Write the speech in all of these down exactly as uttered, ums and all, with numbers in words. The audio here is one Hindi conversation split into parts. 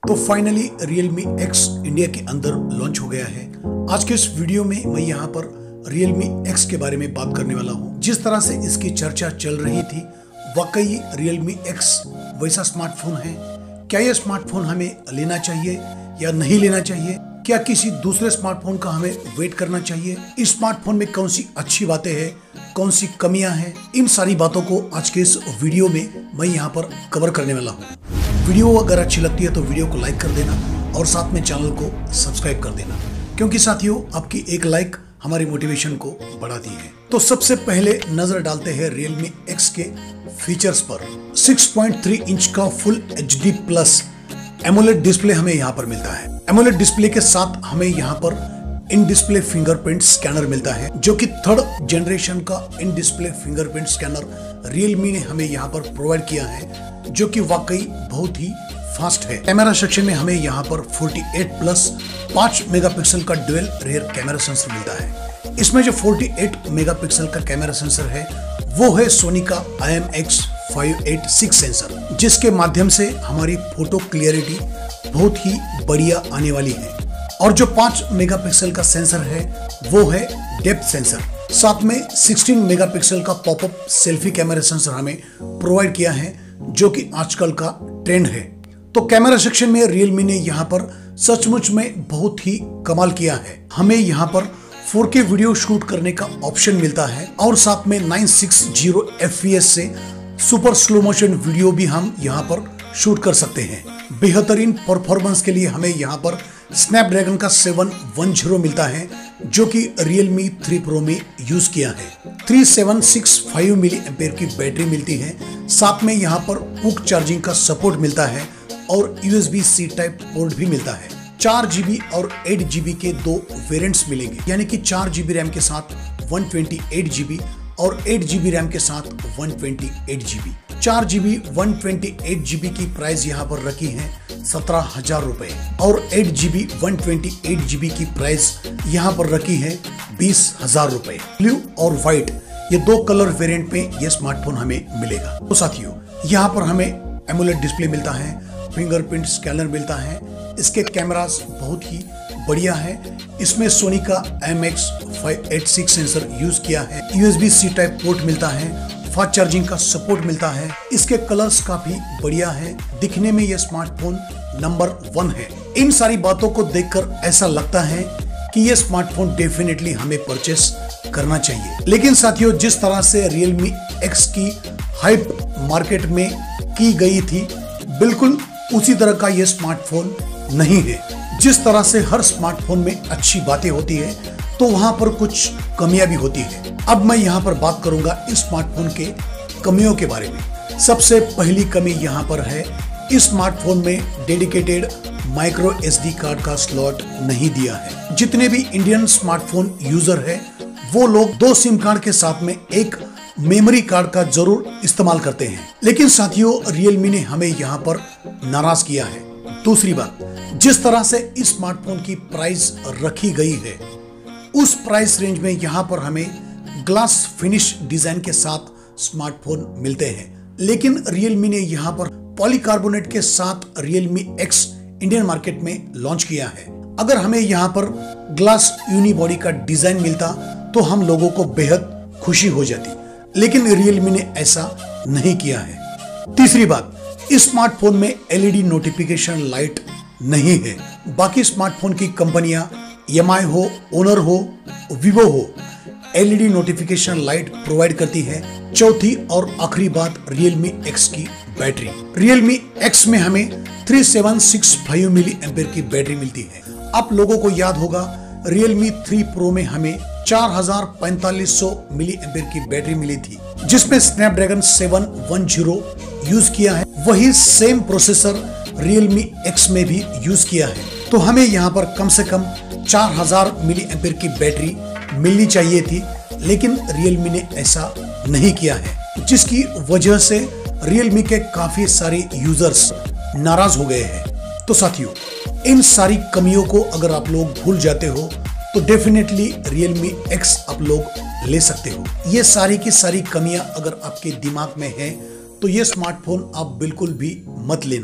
तो फाइनली Realme X इंडिया के अंदर लॉन्च हो गया है। आज के इस वीडियो में मैं यहाँ पर Realme X के बारे में बात करने वाला हूँ। जिस तरह से इसकी चर्चा चल रही थी, वाकई Realme X वैसा स्मार्टफोन है। क्या यह स्मार्टफोन हमें लेना चाहिए या नहीं लेना चाहिए? क्या किसी दूसरे स्मार्टफोन का हमें वेट करना चाहिए? इस स्मार्टफोन में कौन सी अच्छी बातें हैं, कौन सी कमियां हैं? इन सारी बातों को आज के इस वीडियो में मैं यहाँ पर कवर करने वाला हूँ। वीडियो अगर अच्छी लगती है तो वीडियो को लाइक कर देना और साथ में चैनल को सब्सक्राइब कर देना, क्योंकि साथियों आपकी एक लाइक हमारी मोटिवेशन को बढ़ाती है। तो सबसे पहले नजर डालते हैं Realme X के फीचर्स पर। सिक्स पॉइंट थ्री इंच का full H D plus AMOLED display हमें यहाँ पर मिलता है। एमोलेड डिस्प्ले के साथ हमें यहाँ पर इन डिस्प्ले फिंगरप्रिंट स्कैनर मिलता है, जो कि थर्ड जनरेशन का in display fingerprint scanner Realme ने हमें यहाँ पर प्रोवाइड किया है, जो कि वाकई बहुत ही फास्ट है। कैमरा सेक्शन में हमें यहाँ पर अड़तालीस प्लस पाँच मेगापिक्सल का डुअल रियर कैमरा सेंसर मिलता है। इसमें जो अड़तालीस मेगापिक्सल का कैमरा सेंसर है वो है सोनी का I M X five eight six sensor, जिसके माध्यम से हमारी फोटो क्लियरिटी बहुत ही बढ़िया आने वाली है। और जो पाँच मेगापिक्सल का सेंसर है वो है डेप्थ सेंसर। साथ में सोलह मेगापिक्सल का पॉपअप सेल्फी कैमरा सेंसर हमें प्रोवाइड किया है, जो कि आजकल का ट्रेंड है। तो कैमरा सेक्शन में Realme ने यहाँ पर सचमुच में बहुत ही कमाल किया है। हमें यहाँ पर फोर के वीडियो शूट करने का ऑप्शन मिलता है और साथ में nine sixty F P S से सुपर स्लो मोशन वीडियो भी हम यहाँ पर शूट कर सकते हैं। बेहतरीन परफॉर्मेंस के लिए हमें यहाँ पर स्नैपड्रैगन का सेवन वन जीरो मिलता है, जो कि Realme थ्री Pro में यूज किया है। Three seven six five milliampere की बैटरी मिलती है। साथ में यहाँ पर क्विक चार्जिंग का सपोर्ट मिलता है और U S B C type port भी मिलता है। चार जीबी और एट जीबी के दो वेरिएंट्स मिलेंगे, यानी कि चार जीबी रैम के साथ वन ट्वेंटी एट जीबी और एट जीबी रैम के साथ वन ट्वेंटी एट जीबी। चार GB one twenty eight GB की प्राइस यहाँ पर रखी है सत्रह हजार रुपए और eight GB one twenty eight GB की प्राइस यहाँ पर रखी है बीस हजार रुपए। ब्लू और व्हाइट ये दो कलर वेरिएंट में ये स्मार्टफोन हमें मिलेगा। तो साथियों यहाँ पर हमें एमोलेड डिस्प्ले मिलता है, फिंगरप्रिंट स्कैनर मिलता है। इसके कैमरास बहुत ही बढ़िया है। इसमें सोनी का I M X five eight six sensor use किया है। U S B C type port मिलता है, फास्ट चार्जिंग का सपोर्ट मिलता है। इसके कलर्स काफी बढ़िया है। दिखने में यह स्मार्टफोन नंबर वन है। इन सारी बातों को देखकर ऐसा लगता है कि यह स्मार्टफोन डेफिनेटली हमें परचेस करना चाहिए। लेकिन साथियों, जिस तरह से Realme X की हाइप मार्केट में की गई थी, बिल्कुल उसी तरह का यह स्मार्टफोन नहीं है। जिस तरह से हर स्मार्टफोन में अच्छी बातें होती है, तो वहां पर कुछ कमियां भी होती है। अब मैं यहां पर बात करूंगा इस स्मार्टफोन के कमियों के बारे में। सबसे पहली कमी यहां पर है, इस स्मार्टफोन में dedicated micro S D card का स्लॉट नहीं दिया है। जितने भी इंडियन स्मार्टफोन यूजर है वो लोग दो सिम कार्ड के साथ में एक मेमोरी कार्ड का जरूर इस्तेमाल करते हैं, लेकिन साथियों Realme ने हमें यहाँ पर नाराज किया है। दूसरी बात, जिस तरह से इस स्मार्टफोन की प्राइस रखी गई है, उस प्राइस रेंज में यहाँ पर हमें ग्लास फिनिश डिजाइन के साथ स्मार्टफोन मिलते हैं, लेकिन Realme ने यहाँ पर पॉलीकार्बोनेट के साथ Realme X इंडियन मार्केट में लॉन्च किया है। अगर हमें यहाँ पर ग्लास यूनिबॉडी का डिजाइन मिलता तो हम लोगों को बेहद खुशी हो जाती, लेकिन Realme ने ऐसा नहीं किया है। तीसरी बात, इस स्मार्टफोन में L E D notification light नहीं है। बाकी स्मार्टफोन की कंपनियां एम आई हो, ओनर हो, वीवो हो, L E D notification light provide करती है। चौथी और आखिरी बात, Realme X की बैटरी। Realme X में हमें three seven six five milliampere की बैटरी मिलती है। आप लोगों को याद होगा Realme थ्री Pro में हमें चार हजार पैंतालीस सौ मिली एम्पेयर की बैटरी मिली थी, जिसमें Snapdragon seven one zero use किया है। वही सेम प्रोसेसर Realme X में भी यूज किया है। तो हमें यहाँ पर कम से कम चार हजार मिली एम्पेयर की बैटरी मिलनी चाहिए थी, लेकिन Realme ने ऐसा नहीं किया है, जिसकी वजह से Realme के काफी सारे यूजर्स नाराज हो गए हैं। तो साथियों, इन सारी कमियों को अगर आप लोग भूल जाते हो तो डेफिनेटली Realme X आप लोग ले सकते हो। ये सारी की सारी कमियां अगर आपके दिमाग में है तो ये स्मार्टफोन आप बिल्कुल भी मत लेना,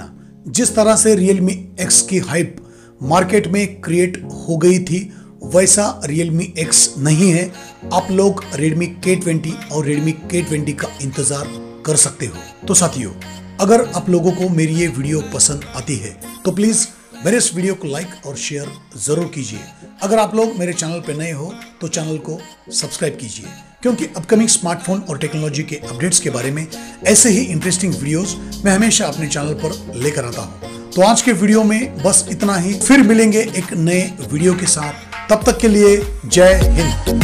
जिस तरह से Realme X की हाइप मार्केट में क्रिएट हो गई थी वैसा Realme X नहीं है। आप लोग Redmi K ट्वेंटी और Redmi K ट्वेंटी का इंतजार कर सकते हो। तो साथियों, अगर आप लोगों को मेरी ये वीडियो पसंद आती है तो प्लीज मेरे इस वीडियो को लाइक और शेयर जरूर कीजिए। अगर आप लोग मेरे चैनल पर नए हो तो चैनल को सब्सक्राइब कीजिए, क्योंकि अपकमिंग स्मार्टफोन और टेक्नोलॉजी के अपडेट्स के बारे में ऐसे ही इंटरेस्टिंग वीडियोस मैं हमेशा अपने चैनल पर लेकर आता हूं। तो आज के वीडियो में बस इतना ही, फिर मिलेंगे एक नए वीडियो के साथ। तब तक के लिए जय हिंद।